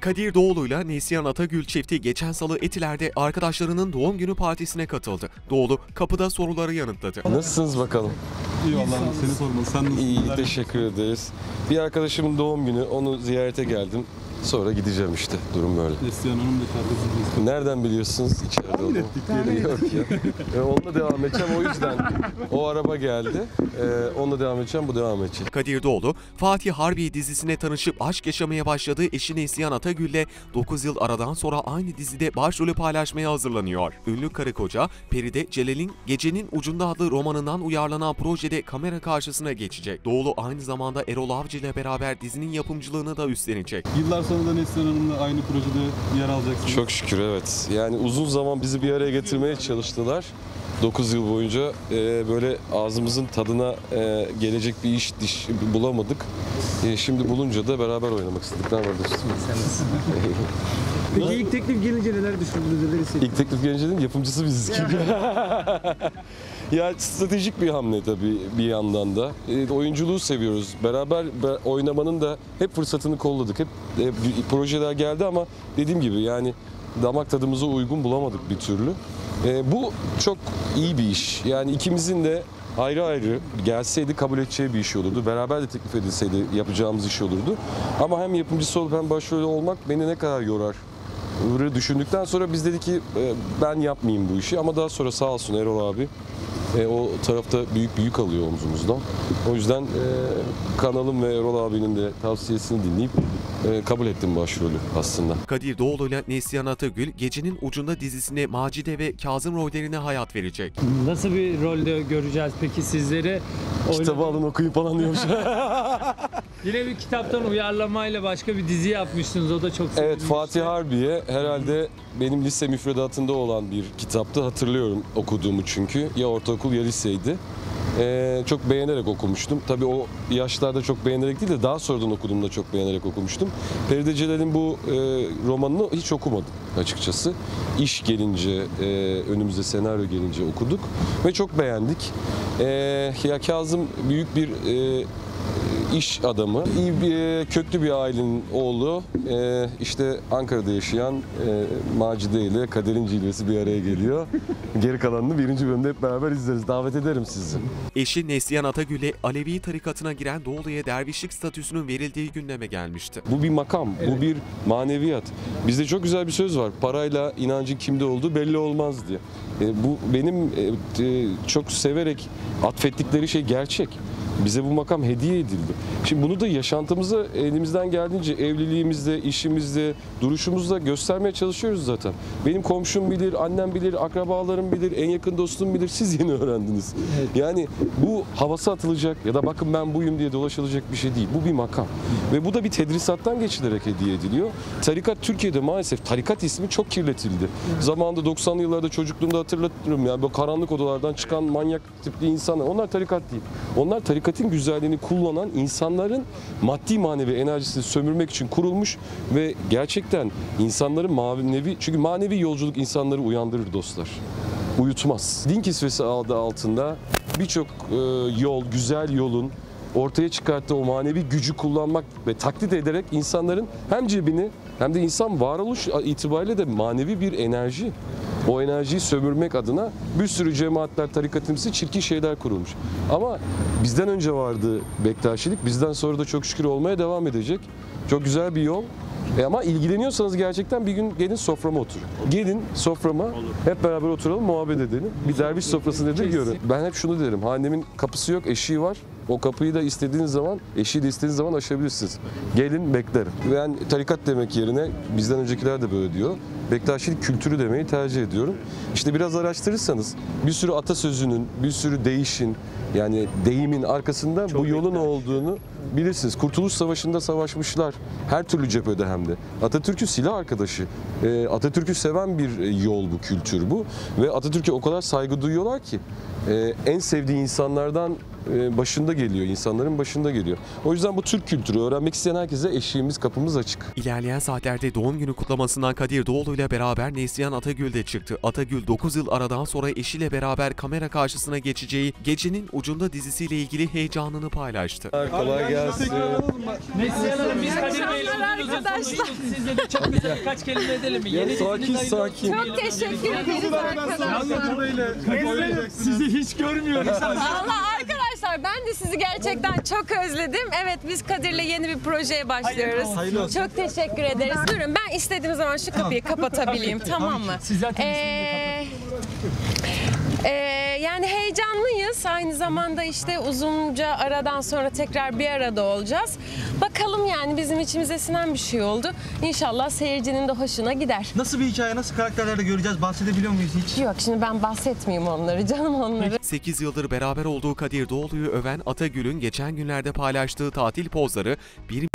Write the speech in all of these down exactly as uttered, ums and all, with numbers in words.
Kadir Doğulu'yla Neslihan Atagül çifti geçen salı Etiler'de arkadaşlarının doğum günü partisine katıldı. Doğulu kapıda soruları yanıtladı. Nasılsınız bakalım? İyi vallahi seni sormalı. Sen nasılsın? İyi, teşekkür ederiz. Bir arkadaşımın doğum günü, onu ziyarete geldim. Sonra gideceğim işte, durum böyle. Neslihan Hanım da şarkısını. Nereden biliyorsunuz içeride Tahmin olduğunu? ettik diyelim. Yok ya. E, onunla devam edeceğim, o yüzden. O araba geldi, e, onunla devam edeceğim, bu devam edecek. Kadir Doğulu, Fatih Harbiye dizisine tanışıp aşk yaşamaya başladığı eşi Neslihan Atagül'le dokuz yıl aradan sonra aynı dizide başrolü paylaşmaya hazırlanıyor. Ünlü karı koca, Peride Celal'in Gecenin Ucunda adlı romanından uyarlanan projede kamera karşısına geçecek. Doğulu aynı zamanda Erol Avcı ile beraber dizinin yapımcılığını da üstlenecek. Yıllar sonra da Neslihan Hanım'la aynı projede yer alacaksınız. Çok şükür, evet. Yani uzun zaman bizi bir araya getirmeye çalıştılar. dokuz yıl boyunca e, böyle ağzımızın tadına e, gelecek bir iş diş bulamadık. E, şimdi bulunca da beraber oynamak istedik. Ne var dostum? Peki ilk teklif gelince neler düşündünüz, neler hissettiniz? İlk teklif gelince dedim, yapımcısı biziz gibi. Ya stratejik bir hamle tabii bir yandan da. E, oyunculuğu seviyoruz. Beraber be, oynamanın da hep fırsatını kolladık. Hep e, projeler geldi ama dediğim gibi yani damak tadımıza uygun bulamadık bir türlü. E, bu çok iyi bir iş. Yani ikimizin de ayrı ayrı gelseydi kabul edeceği bir iş olurdu. Beraber de teklif edilseydi yapacağımız iş olurdu. Ama hem yapımcısı olup hem başrolü olmak beni ne kadar yorar düşündükten sonra biz dedik ki ben yapmayayım bu işi, ama daha sonra sağ olsun Erol abi e, o tarafta büyük büyük alıyor omzumuzdan. O yüzden e, kanalım ve Erol abinin de tavsiyesini dinleyip e, kabul ettim başrolü aslında. Kadir Doğulu'yla Neslihan Atagül, Gecenin Ucunda dizisine Macide ve Kazım rollerine hayat verecek. Nasıl bir rolde göreceğiz peki sizleri? Kitabı alın okuyun falan diyormuş. Yine bir kitaptan uyarlamayla başka bir dizi yapmışsınız, o da çok sevilmişti. Evet, Fatih Harbiye herhalde benim lise müfredatında olan bir kitaptı, hatırlıyorum okuduğumu çünkü. Ya ortaokul ya liseydi. Ee, çok beğenerek okumuştum. Tabii o yaşlarda çok beğenerek değil de daha sonradan okuduğumda çok beğenerek okumuştum. Peride Celal'in bu e, romanını hiç okumadım açıkçası. İş gelince, e, önümüze senaryo gelince okuduk ve çok beğendik. E, ya Kazım büyük bir e, iş adamı, iyi bir, köklü bir ailenin oğlu, ee, işte Ankara'da yaşayan e, Macide ile Kader'in cilvesi bir araya geliyor. Geri kalanını birinci bölümde hep beraber izleriz. Davet ederim sizi. Eşi Neslihan Atagül'e Alevi tarikatına giren Doğulu'ya dervişlik statüsünün verildiği gündeme gelmişti. Bu bir makam, bu bir maneviyat. Bizde çok güzel bir söz var. Parayla inancın kimde olduğu belli olmaz diye. E, bu benim e, e, çok severek atfettikleri şey gerçek. Bize bu makam hediye edildi. Şimdi bunu da yaşantımıza elimizden geldiğince evliliğimizde, işimizde, duruşumuzda göstermeye çalışıyoruz zaten. Benim komşum bilir, annem bilir, akrabalarım bilir, en yakın dostum bilir. Siz yeni öğrendiniz. Evet. Yani bu havası atılacak ya da bakın ben buyum diye dolaşılacak bir şey değil. Bu bir makam. Ve bu da bir tedrisattan geçilerek hediye ediliyor. Tarikat Türkiye'de maalesef tarikat ismi çok kirletildi. Evet. Zamanında doksanlı yıllarda çocukluğumda hatırlatırım yani, böyle karanlık odalardan çıkan manyak tipli insanlar. Onlar tarikat değil. Onlar tarikat Tarikatın güzelliğini kullanan insanların maddi manevi enerjisini sömürmek için kurulmuş ve gerçekten insanların manevi, çünkü manevi yolculuk insanları uyandırır dostlar. Uyutmaz. Din kisvesi adı altında birçok e, yol, güzel yolun ortaya çıkarttığı o manevi gücü kullanmak ve taklit ederek insanların hem cebini hem de insan varoluş itibariyle de manevi bir enerji. O enerjiyi sömürmek adına bir sürü cemaatler, tarikatimsi çirkin şeyler kurulmuş. Ama bizden önce vardı Bektaşilik, bizden sonra da çok şükür olmaya devam edecek. Çok güzel bir yol. E ama ilgileniyorsanız gerçekten bir gün gelin soframa oturun. Gelin soframa, hep beraber oturalım, muhabbet edelim. Bir derviş sofrası nedir görün. Ben hep şunu derim, hanemin kapısı yok, eşiği var. O kapıyı da istediğiniz zaman, eşiği de istediğiniz zaman aşabilirsiniz. Gelin beklerim. Ben tarikat demek yerine, bizden öncekiler de böyle diyor, Bektaşilik kültürü demeyi tercih ediyorum. İşte biraz araştırırsanız bir sürü atasözünün, bir sürü deyişin, yani deyimin arkasında çok bu yolun Bektaş olduğunu bilirsiniz. Kurtuluş Savaşı'nda savaşmışlar. Her türlü cephede hem de. Atatürk'ün silah arkadaşı. E, Atatürk'ü seven bir yol bu, kültür bu. Ve Atatürk'e o kadar saygı duyuyorlar ki e, en sevdiği insanlardan başında geliyor, insanların başında geliyor. O yüzden bu Türk kültürü öğrenmek isteyen herkese eşiğimiz, kapımız açık. İlerleyen saatlerde doğum günü kutlamasından Kadir Doğulu ile beraber Neslihan Atagül de çıktı. Atagül dokuz yıl aradan sonra eşiyle beraber kamera karşısına geçeceği Gecenin Ucunda dizisiyle ilgili heyecanını paylaştı. Kolay gelsin. Neslihan Hanım biz Kadir Bey'le uzun uzun konuştuk. Sizle de çok güzel birkaç kelime edelim mi? Yeni sakin, diziniz hayırlı olsun sakin. diyelim. Çok teşekkür ederiz arkadaşlar. Sizi hiç görmüyoruz. Allah arkadaşlar ben de sizi gerçekten çok özledim. Evet biz Kadir'le yeni bir projeye başlıyoruz. Çok teşekkür ederiz. Durun ben istediğim zaman şu kapıyı kapatabileyim tamam mı? Siz zaten Ee, Ee, yani heyecanlıyız. Aynı zamanda işte uzunca aradan sonra tekrar bir arada olacağız. Bakalım yani bizim içimize sinen bir şey oldu. İnşallah seyircinin de hoşuna gider. Nasıl bir hikaye, nasıl karakterlerde göreceğiz? Bahsedebiliyor muyuz hiç? Yok şimdi ben bahsetmeyeyim onları canım onları. sekiz yıldır beraber olduğu Kadir Doğulu'yu öven Atagül'ün geçen günlerde paylaştığı tatil pozları bir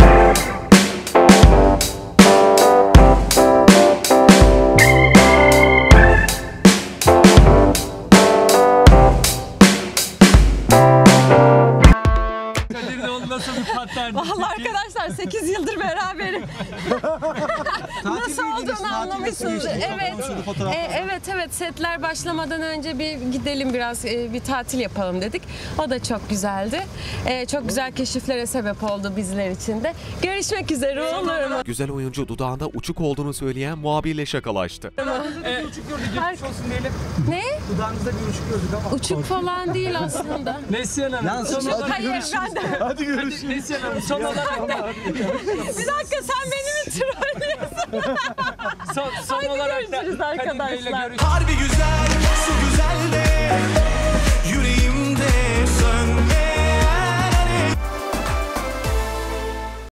Kadir Doğulu nasıl bir patlardı? Vallahi arkadaşlar sekiz yıldır beraberim. Nasıl olduğunu anlamışsınız. Evet. E, evet evet setler başlamadan önce bir gidelim biraz e, bir tatil yapalım dedik. O da çok güzeldi. E, çok güzel keşiflere sebep oldu bizler için de. Görüşmek üzere olur mu? güzel oyuncu dudağında uçuk olduğunu söyleyen muhabirle şakalaştı. Evet. Geçmiş olsun diyelim. Ne? Dudağınızda bir uçuk gördük ama. Uçuk falan değil aslında. Neslihan Hanım son Uçuk, olarak Hayır ben de. Hadi görüşürüz. Neslihan Hanım son olarak Bir dakika sen beni mi trollüyorsun? son, son Hadi olarak da görüşürüz Kadir Bey'le arkadaşlar. görüş- Harbi güzel, su güzel de